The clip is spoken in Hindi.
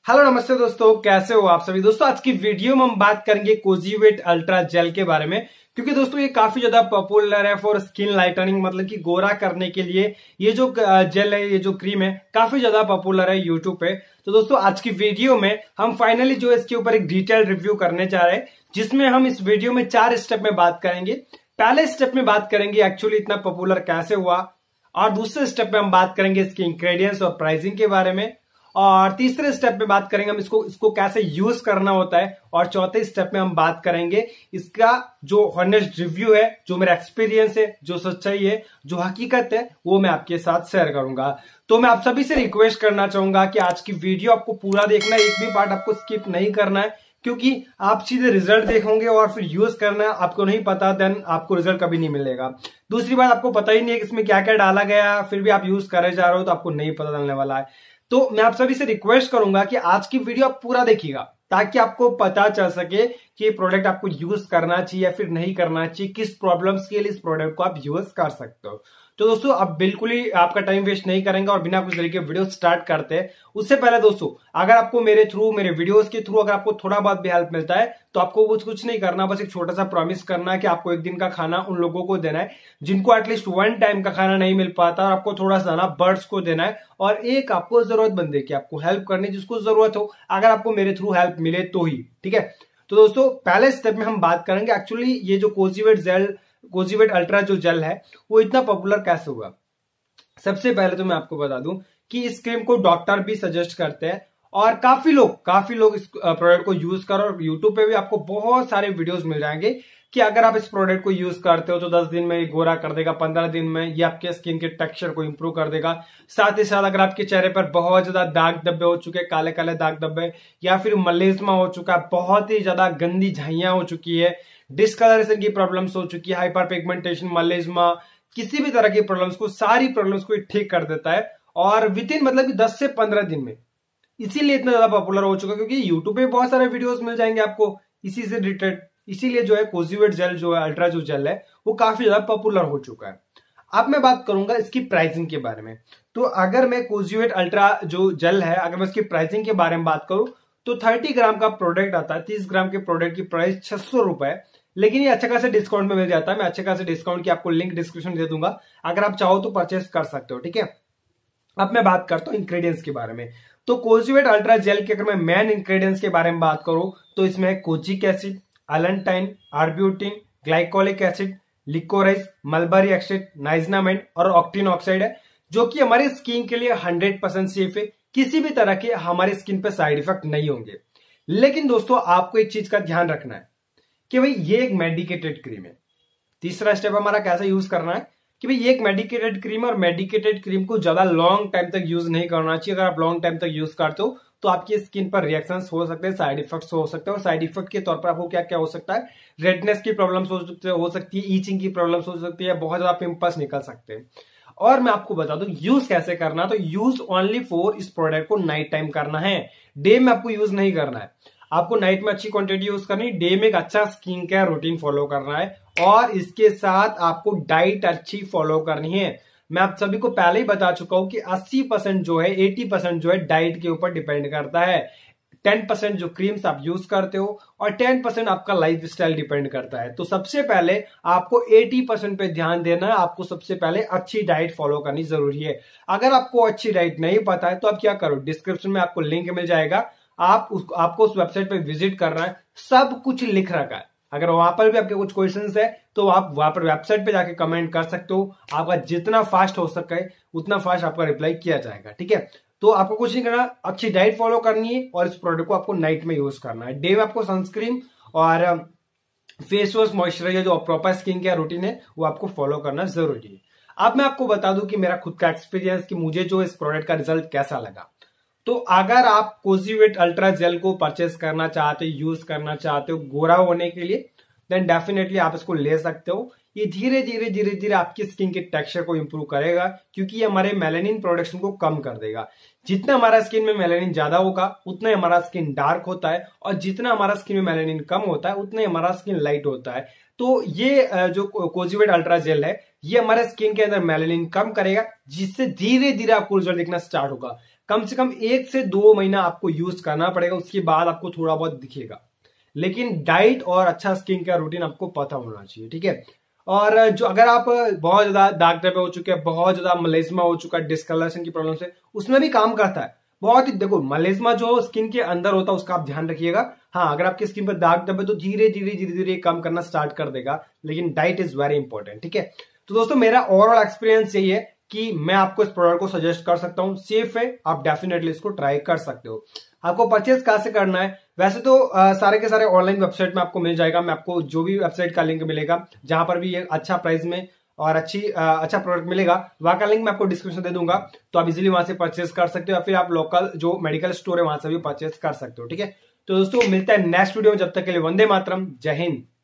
हेलो नमस्ते दोस्तों, कैसे हो आप सभी। दोस्तों आज की वीडियो में हम बात करेंगे कोजीवेट अल्ट्रा जेल के बारे में, क्योंकि दोस्तों ये काफी ज्यादा पॉपुलर है फॉर स्किन लाइटनिंग, मतलब कि गोरा करने के लिए ये जो जेल है, ये जो क्रीम है, काफी ज्यादा पॉपुलर है यूट्यूब पे। तो दोस्तों आज की वीडियो में हम फाइनली जो है इसके ऊपर एक डिटेल रिव्यू करने जा रहे हैं, जिसमें हम इस वीडियो में 4 स्टेप में बात करेंगे। पहले स्टेप में बात करेंगे एक्चुअली इतना पॉपुलर कैसे हुआ, और दूसरे स्टेप में हम बात करेंगे इसके इंग्रेडिएंट्स और प्राइसिंग के बारे में, और तीसरे स्टेप में बात करेंगे हम इसको कैसे यूज करना होता है, और चौथे स्टेप में हम बात करेंगे इसका जो हॉनेस्ट रिव्यू है, जो मेरा एक्सपीरियंस है, जो सच्चाई है, जो हकीकत है, वो मैं आपके साथ शेयर करूंगा। तो मैं आप सभी से रिक्वेस्ट करना चाहूंगा कि आज की वीडियो आपको पूरा देखना है, एक भी पार्ट आपको स्किप नहीं करना है, क्योंकि आप सीधे रिजल्ट देखोगे और फिर यूज करना आपको नहीं पता, देन आपको रिजल्ट कभी नहीं मिलेगा। दूसरी बात, आपको पता ही नहीं है कि इसमें क्या क्या डाला गया, फिर भी आप यूज करे जा रहे हो तो आपको नहीं पता चलने वाला है। तो मैं आप सभी से रिक्वेस्ट करूंगा कि आज की वीडियो आप पूरा देखिएगा, ताकि आपको पता चल सके कि प्रोडक्ट आपको यूज करना चाहिए या फिर नहीं करना चाहिए, किस प्रॉब्लम्स के लिए इस प्रोडक्ट को आप यूज कर सकते हो। तो दोस्तों अब बिल्कुल ही आपका टाइम वेस्ट नहीं करेंगे और बिना कुछ तरीके वीडियो स्टार्ट करते हैं। उससे पहले दोस्तों, अगर आपको मेरे थ्रू, मेरे वीडियोस के थ्रू अगर आपको थोड़ा बहुत भी हेल्प मिलता है, तो आपको कुछ नहीं करना, बस एक छोटा सा प्रॉमिस करना है कि आपको एक दिन का खाना उन लोगों को देना है जिनको एटलीस्ट 1 टाइम का खाना नहीं मिल पाता, और आपको थोड़ा सा ना बर्ड्स को देना है, और एक आपको जरूरतमंद है कि आपको हेल्प करनी जिसको जरूरत हो, अगर आपको मेरे थ्रू हेल्प मिले तो ही, ठीक है। तो दोस्तों पहले स्टेप में हम बात करेंगे एक्चुअली ये जो कोजीवेट अल्ट्रा जो जेल है वो इतना पॉपुलर कैसे हुआ। सबसे पहले तो मैं आपको बता दूं कि इस क्रीम को डॉक्टर भी सजेस्ट करते हैं, और काफी लोग इस प्रोडक्ट को यूज करो, और यूट्यूब पे भी आपको बहुत सारे वीडियोस मिल जाएंगे कि अगर आप इस प्रोडक्ट को यूज करते हो तो 10 दिन में ये गोरा कर देगा, 15 दिन में ये आपके स्किन के टेक्सचर को इंप्रूव कर देगा। साथ ही साथ अगर आपके चेहरे पर बहुत ज्यादा दाग धब्बे हो चुके हैं, काले काले दाग धब्बे, या फिर मलेज्मा हो चुका है, बहुत ही ज्यादा गंदी झाइयां हो चुकी है, डिस्कलरेशन की प्रॉब्लम्स हो चुकी है, हाइपर पिगमेंटेशन, मलेज्मा, किसी भी तरह की प्रॉब्लम्स को, सारी प्रॉब्लम्स को ठीक कर देता है, और विद इन मतलब कि 10 से 15 दिन में। इसीलिए इतना ज्यादा पॉपुलर हो चुका है, क्योंकि यूट्यूब पे बहुत सारे वीडियोस मिल जाएंगे आपको इसी से रिलेटेड। इसीलिए जो है कोजीवेट जेल जो है, अल्ट्रा जो जेल है, वो काफी ज्यादा पॉपुलर हो चुका है। अब मैं बात करूंगा इसकी प्राइसिंग के बारे में। तो अगर मैं कोजीवेट अल्ट्रा जो जेल है, अगर मैं इसकी प्राइसिंग के बारे में बात करूं, तो 30 ग्राम का प्रोडक्ट आता है। 30 ग्राम के प्रोडक्ट की प्राइस 600 रुपए, लेकिन ये अच्छे खासे डिस्काउंट में मिल जाता है। मैं अच्छे खासे डिस्काउंट की आपको लिंक डिस्क्रिप्शन दे दूंगा, अगर आप चाहो तो परचेस कर सकते हो, ठीक है। अब मैं बात करता हूं इंग्रेडिएंट्स के बारे में। तो कोजीवेट अल्ट्रा जेल के अगर मैं मेन इंग्रेडिएंट्स के बारे में बात करूं, तो इसमें है kojic acid, allantoin, arbutin, glycolic acid, liquorice, mulberry extract, niacinamide और ऑक्टिन ऑक्साइड है, जो कि हमारी स्किन के लिए 100% सेफ है। किसी भी तरह के हमारी स्किन पे साइड इफेक्ट नहीं होंगे। लेकिन दोस्तों आपको एक चीज का ध्यान रखना है कि भाई ये एक मेडिकेटेड क्रीम है। तीसरा स्टेप हमारा कैसे यूज करना है कि भाई ये एक मेडिकेटेड क्रीम, और मेडिकेटेड क्रीम को ज्यादा लॉन्ग टाइम तक यूज नहीं करना चाहिए। अगर आप लॉन्ग टाइम तक यूज करते हो तो आपकी स्किन पर रिएक्शंस हो सकते हैं, साइड इफेक्ट्स हो सकते हैं, और साइड इफेक्ट के तौर पर आपको क्या क्या हो सकता है, रेडनेस की प्रॉब्लम्स हो सकती है, ईचिंग की प्रॉब्लम्स हो सकती है, बहुत ज्यादा पिंपल्स निकल सकते हैं। और मैं आपको बता दूं यूज कैसे करना, तो यूज ओनली फॉर इस प्रोडक्ट को नाइट टाइम करना है, डे में आपको यूज नहीं करना है। आपको नाइट में अच्छी क्वांटिटी यूज करनी, डे में एक अच्छा स्किन केयर रूटीन फॉलो करना है, और इसके साथ आपको डाइट अच्छी फॉलो करनी है। मैं आप सभी को पहले ही बता चुका हूं कि 80% जो है, 80% जो है डाइट के ऊपर डिपेंड करता है। 10% जो क्रीम्स आप यूज करते हो, और 10% आपका लाइफ स्टाइल डिपेंड करता है। तो सबसे पहले आपको 80% पे ध्यान देना है। आपको सबसे पहले अच्छी डाइट फॉलो करनी जरूरी है। अगर आपको अच्छी डाइट नहीं पता है तो आप क्या करो, डिस्क्रिप्शन में आपको लिंक मिल जाएगा, आपको उस वेबसाइट पे विजिट करना है, सब कुछ लिख रखा है। अगर वहां पर भी आपके कुछ क्वेश्चंस है तो आप वहां पर वेबसाइट पे जाके कमेंट कर सकते हो। आपका जितना फास्ट हो सके उतना फास्ट आपका रिप्लाई किया जाएगा, ठीक है। तो आपको कुछ नहीं करना, अच्छी डाइट फॉलो करनी है, और इस प्रोडक्ट को आपको नाइट में यूज करना है। डे में आपको सनस्क्रीन और फेस वॉश, मॉइस्चराइजर, जो प्रॉपर स्किन केयर रूटीन है, वो आपको फॉलो करना जरूरी है। अब मैं आपको बता दूं कि मेरा खुद का एक्सपीरियंस, कि मुझे जो इस प्रोडक्ट का रिजल्ट कैसा लगा। तो अगर आप कोजीवेट अल्ट्रा जेल को परचेस करना चाहते हो, यूज करना चाहते हो गोरा होने के लिए, देन डेफिनेटली आप इसको ले सकते हो। ये धीरे धीरे आपकी स्किन के टेक्सचर को इंप्रूव करेगा, क्योंकि ये हमारे मेलानिन प्रोडक्शन को कम कर देगा। जितना हमारा स्किन में मेलानिन ज्यादा होगा उतना ही हमारा स्किन डार्क होता है, और जितना हमारा स्किन में मेलानिन कम होता है उतना ही हमारा स्किन लाइट होता है। तो ये जो कोजीवेट अल्ट्रा जेल है, ये हमारे स्किन के अंदर मेलानिन कम करेगा, जिससे धीरे धीरे आपको रिजल्ट दिखना स्टार्ट होगा। कम से कम 1 से 2 महीना आपको यूज करना पड़ेगा, उसके बाद आपको थोड़ा बहुत दिखेगा। लेकिन डाइट और अच्छा स्किन केयर रूटीन आपको पता होना चाहिए, ठीक है। और जो अगर आप बहुत ज्यादा दाग धब्बे हो चुके हैं, बहुत ज्यादा मलेज्मा हो चुका है, डिस्कलरेशन की प्रॉब्लम से, उसमें भी काम करता है बहुत ही। देखो मलेज्मा जो स्किन के अंदर होता है उसका आप ध्यान रखिएगा। हाँ, अगर आपकी स्किन पर दाग धब्बे तो धीरे धीरे कम करना स्टार्ट कर देगा, लेकिन डाइट इज वेरी इंपॉर्टेंट, ठीक है। तो दोस्तों मेरा ओवरऑल एक्सपीरियंस यही है कि मैं आपको इस प्रोडक्ट को सजेस्ट कर सकता हूं, सेफ है, आप डेफिनेटली इसको ट्राई कर सकते हो। आपको परचेज कहां से करना है, वैसे तो सारे के सारे ऑनलाइन वेबसाइट में आपको मिल जाएगा। मैं आपको जो भी वेबसाइट का लिंक मिलेगा जहां पर भी ये अच्छा प्राइस में और अच्छा प्रोडक्ट मिलेगा, वहां का लिंक मैं आपको डिस्क्रिप्शन दे दूंगा, तो आप इजीली वहां से परचेज कर सकते हो, या फिर आप लोकल जो मेडिकल स्टोर है वहां से भी परचेज कर सकते हो, ठीक है। तो दोस्तों मिलता है नेक्स्ट वीडियो में, जब तक के लिए वंदे मातरम, जय हिंद।